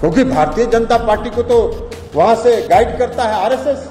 क्योंकि भारतीय जनता पार्टी को तो वहां से गाइड करता है आरएसएस।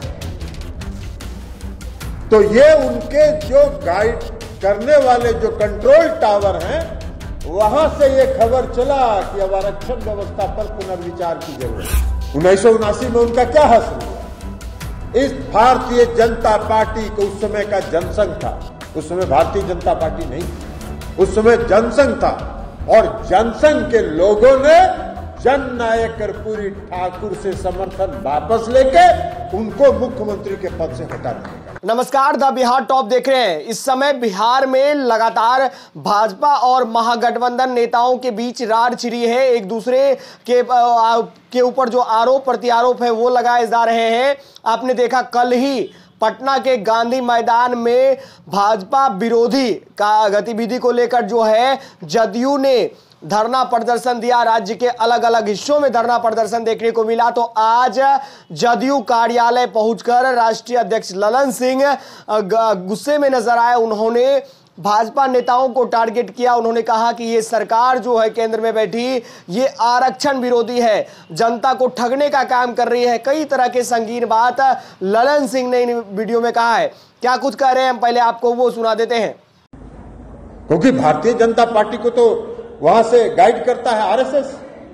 तो ये उनके जो गाइड करने वाले जो कंट्रोल टावर हैं, वहां से ये खबर चला कि अब आरक्षण व्यवस्था पर पुनर्विचार की जरूरत है। 1979 में उनका क्या हासिल हुआ? इस भारतीय जनता पार्टी को उस समय का जनसंघ था, उस समय भारतीय जनता पार्टी नहीं थी, उस समय जनसंघ था, और जनसंघ के लोगों ने जननायक कर्पूरी ठाकुर से समर्थन वापस लेके उनको मुख्यमंत्री के पद से हटा दिया। नमस्कार, द बिहार टॉप देख रहे हैं। इस समय बिहार में लगातार भाजपा और महागठबंधन नेताओं के बीच रार छिड़ी है। एक दूसरे के ऊपर जो आरोप प्रत्यारोप है वो लगाए जा रहे हैं। आपने देखा कल ही पटना के गांधी मैदान में भाजपा विरोधी का गतिविधि को लेकर जो है जदयू ने धरना प्रदर्शन दिया। राज्य के अलग अलग हिस्सों में धरना प्रदर्शन देखने को मिला। तो आज जदयू कार्यालय पहुंचकर राष्ट्रीय अध्यक्ष ललन सिंह गुस्से में नजर आए। उन्होंने भाजपा नेताओं को टारगेट किया। उन्होंने कहा कि ये सरकार जो है केंद्र में बैठी, ये आरक्षण विरोधी है, जनता को ठगने का काम कर रही है। कई तरह के संगीन बात ललन सिंह ने इन वीडियो में कहा है। क्या कुछ कह रहे हैं, हम पहले आपको वो सुना देते हैं। क्योंकि भारतीय जनता पार्टी को तो वहां से गाइड करता है आरएसएस।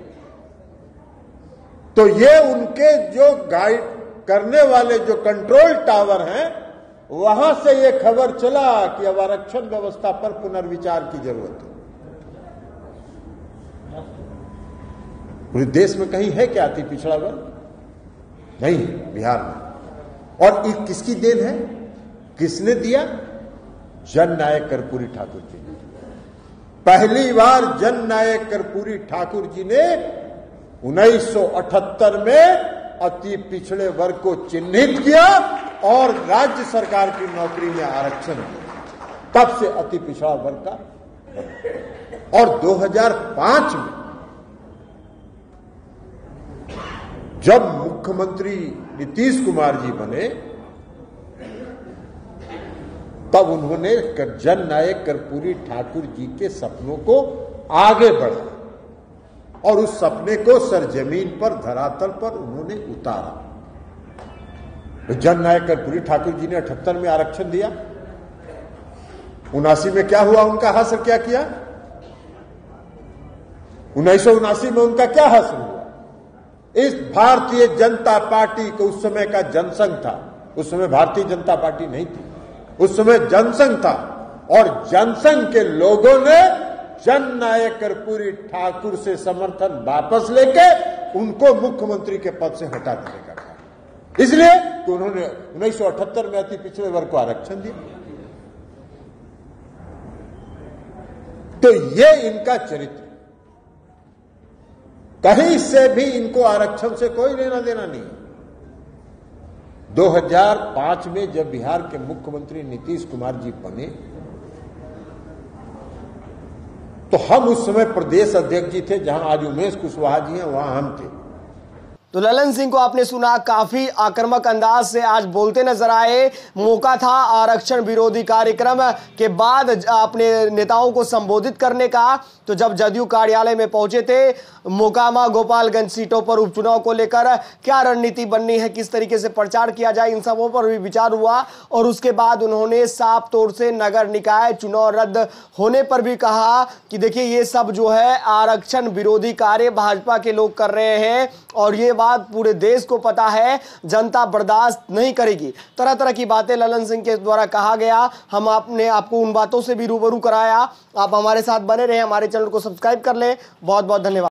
तो ये उनके जो गाइड करने वाले जो कंट्रोल टावर हैं, वहां से ये खबर चला कि अब आरक्षण व्यवस्था पर पुनर्विचार की जरूरत है। पूरे देश में कहीं है क्या अति पिछड़ा वर्ग? नहीं, बिहार में। और किसकी देन है? किसने दिया? जननायक कर्पूरी ठाकुर जी ने। पहली बार जननायक कर्पूरी ठाकुर जी ने 1978 में अति पिछड़े वर्ग को चिन्हित किया और राज्य सरकार की नौकरी में आरक्षण दिया। तब से अति पिछड़ा वर्ग का। और 2005 में जब मुख्यमंत्री नीतीश कुमार जी बने, तब उन्होंने जननायक कर्पूरी ठाकुर जी के सपनों को आगे बढ़ाया और उस सपने को सरजमीन पर, धरातल पर उन्होंने उतारा। जननायक कर्पूरी ठाकुर जी ने 78 में आरक्षण दिया। 79 में क्या हुआ? उनका हासिल क्या किया? 1979 में उनका क्या हासिल हुआ? इस भारतीय जनता पार्टी को उस समय का जनसंघ था, उस समय भारतीय जनता पार्टी नहीं थी, उस समय जनसंघ था, और जनसंघ के लोगों ने जननायक कर्पूरी ठाकुर से समर्थन वापस लेके उनको मुख्यमंत्री के पद से हटा देने का काम। इसलिए कि उन्होंने 1978 में अति पिछड़े वर्ग को आरक्षण दिया। तो ये इनका चरित्र, कहीं से भी इनको आरक्षण से कोई लेना देना नहीं। 2005 में जब बिहार के मुख्यमंत्री नीतीश कुमार जी बने, तो हम उस समय प्रदेश अध्यक्ष जी थे, जहां आज उमेश कुशवाहा जी हैं, वहां हम थे। तो ललन सिंह को आपने सुना, काफी आक्रामक अंदाज से आज बोलते नजर आए। मौका था आरक्षण विरोधी कार्यक्रम के बाद अपने नेताओं को संबोधित करने का। तो जब जदयू कार्यालय में पहुंचे थे, मोकामा गोपालगंज सीटों पर उपचुनाव को लेकर क्या रणनीति बननी है, किस तरीके से प्रचार किया जाए, इन सबों पर भी विचार हुआ। और उसके बाद उन्होंने साफ तौर से नगर निकाय चुनाव रद्द होने पर भी कहा कि देखिए ये सब जो है आरक्षण विरोधी कार्य भाजपा के लोग कर रहे हैं और ये बात पूरे देश को पता है, जनता बर्दाश्त नहीं करेगी। तरह तरह की बातें ललन सिंह के द्वारा कहा गया। हम आपने आपको उन बातों से भी रूबरू कराया। आप हमारे साथ बने रहे, हमारे चैनल को सब्सक्राइब कर लें। बहुत बहुत धन्यवाद।